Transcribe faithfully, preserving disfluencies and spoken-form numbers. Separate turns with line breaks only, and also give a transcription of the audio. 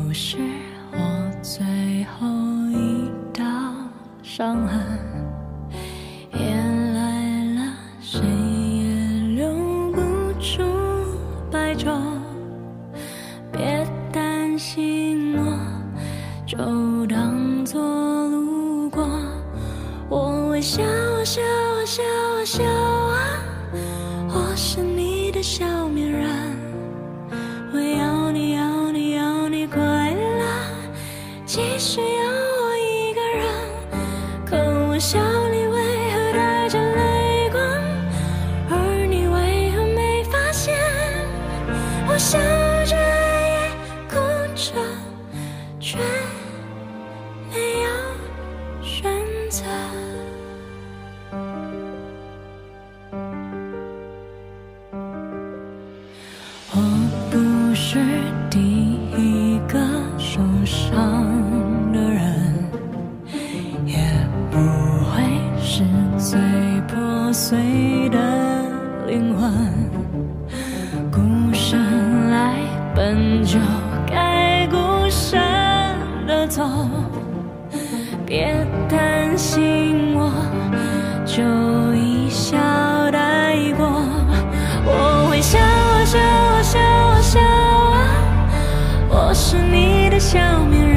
是我最后一道伤痕，夜来了，谁也留不住白昼。别担心我，就当作路过。我微笑啊笑啊笑啊笑啊，我是你的笑面人。我要你要你要你快乐，即使有我一个人。可我笑里为何带着泪光，而你为何没发现？我笑着也哭着，却没有选择。我不是第一个受伤的人，也不会是最破碎的灵魂。孤身来，本就该孤身的走。别担心我，就一笑带过。我会笑啊笑啊笑啊笑啊，我是你的笑面人。